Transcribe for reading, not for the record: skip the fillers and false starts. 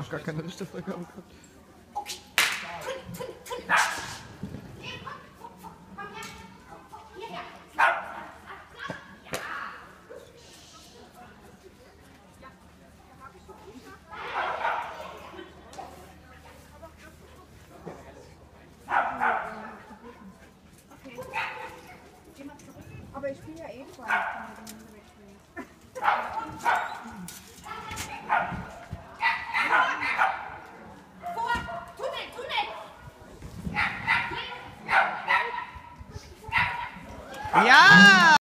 noch gar keine Richterfreigabe gehabt. Aber ich spiele ja ebenfalls.